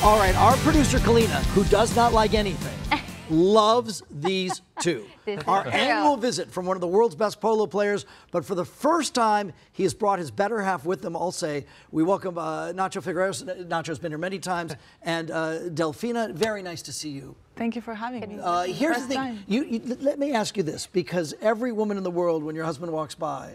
All right, our producer, Kalina, who does not like anything, loves these two. Our annual visit from one of the world's best polo players, but for the first time, he has brought his better half with him, I'll say. We welcome Nacho Figueras. Nacho's been here many times. And Delfina, very nice to see you. Thank you for having me. Here's the thing. Let me ask you this, because every woman in the world, when your husband walks by,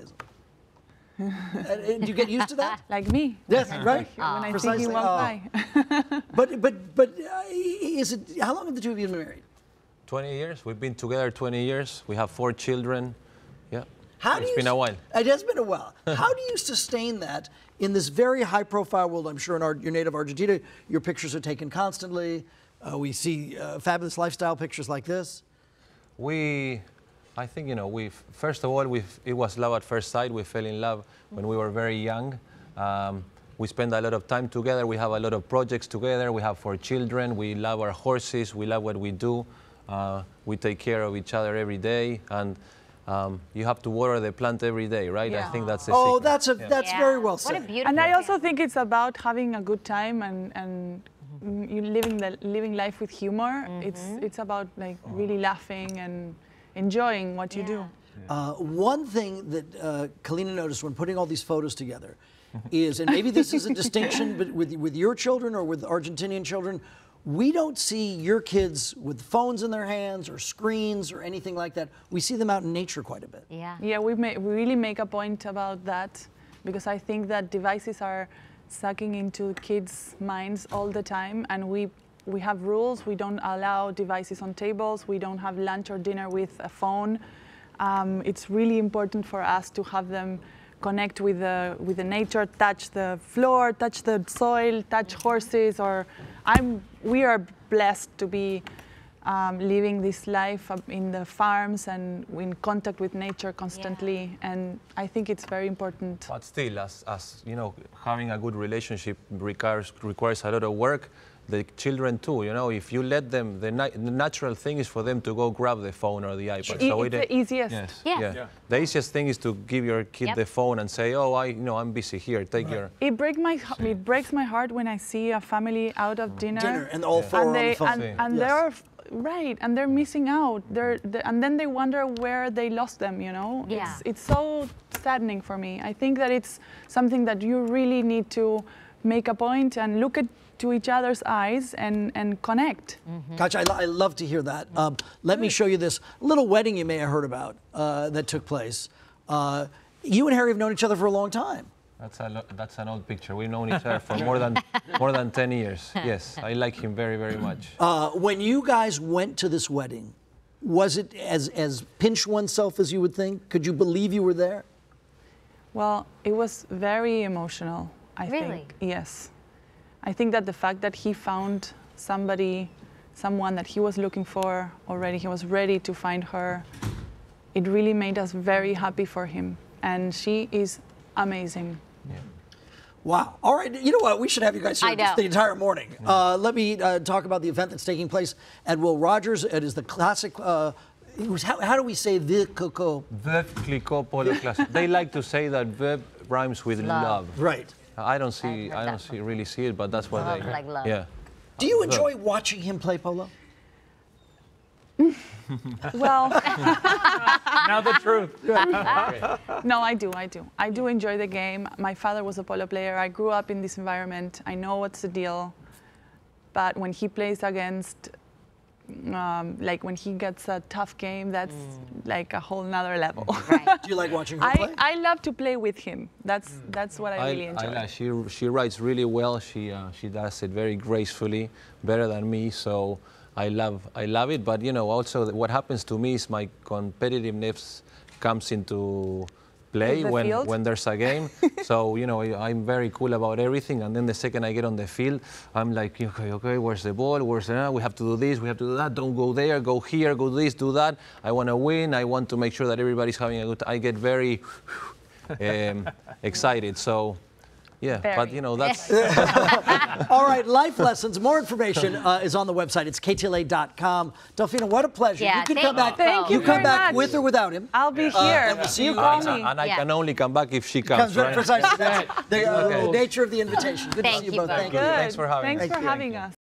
do you get used to that? Like me. Yes, right. When I see you walk by. But is it? How long have the two of you been married? 20 years. We've been together 20 years. We have 4 children. Yeah. It's been a while. It has been a while. How do you sustain that in this very high-profile world? I'm sure in your native Argentina, your pictures are taken constantly. We see fabulous lifestyle pictures like this. I think, first of all, it was love at first sight. We fell in love when we were very young. We spend a lot of time together. We have a lot of projects together. We have 4 children. We love our horses. We love what we do. We take care of each other every day. And you have to water the plant every day, right? Yeah. I think that's the secret. That's very well said. What a beautiful And I also think it's about having a good time and you living life with humor. It's about like really laughing and enjoying what you do. One thing that Kalina noticed when putting all these photos together is, and maybe this is a distinction, but with your children or with Argentinian children, we don't see your kids with phones in their hands or screens or anything like that. We see them out in nature quite a bit. Yeah, we really make a point about that, because I think that devices are sucking into kids' minds all the time, and we have rules. We don't allow devices on tables. We don't have lunch or dinner with a phone. It's really important for us to have them connect with the nature, touch the floor, touch the soil, touch horses. We are blessed to be living this life in the farms and in contact with nature constantly. And I think it's very important. But still, as you know, having a good relationship requires a lot of work. The children too, if you let them, the natural thing is for them to go grab the phone or the iPad. It's the easiest. Yes. The easiest thing is to give your kid the phone and say, "Oh, I'm busy here. Take your." It breaks my heart when I see a family out of dinner and all 4 on the phone. And they're right, and they're missing out. And then they wonder where they lost them. It's so saddening for me. I think that it's something that you really need to make a point and look to each other's eyes and connect. Gosh, I love to hear that. Let me show you this little wedding you may have heard about that took place. You and Harry have known each other for a long time. That's an old picture. We've known each other for more than 10 years. Yes, I like him very, very much. When you guys went to this wedding, was it as pinch oneself as you would think? Could you believe you were there? Well, it was very emotional, I think. Yes. I think that the fact that he found someone that he was looking for already, he was ready to find her, it really made us very happy for him. And she is amazing. Yeah. Wow. All right. You know what? We should have you guys here the entire morning. Let me talk about the event that's taking place at Will Rogers. It is the classic. How do we say Veuve Clicquot? Veuve Clicquot Polo Classic. They like to say that Veuve rhymes with love. Right. I don't really see it, but that's what they. Like love. Yeah. Do you enjoy watching him play polo? Well, now the truth. No, I do. I do enjoy the game. My father was a polo player. I grew up in this environment. I know what's the deal. But when he plays against, like when he gets a tough game, that's like a whole nother level. Right. Do you like watching her play? I love to play with him. That's what I really enjoy. She writes really well. She does it very gracefully, better than me. So I love it. But also what happens to me is my competitiveness comes into play when there's a game. So I'm very cool about everything, and then the second I get on the field, I'm like, okay, where's the ball? We have to do this, we have to do that. Don't go there, go here, go this, do that. I want to win. I want to make sure that everybody's having a good time. I get very excited. So. Yeah, but that's... All right, life lessons. More information is on the website. It's KTLA.com. Delfina, what a pleasure. Yeah, you can come back. Thank you you come back much. with or without him. I'll be here. And we'll see you you call guys. me. And I can only come back if she comes, right? Precisely. The nature of the invitation. Good to see you both. Thank Thank you. Good. Thanks for having us. Thanks for having us.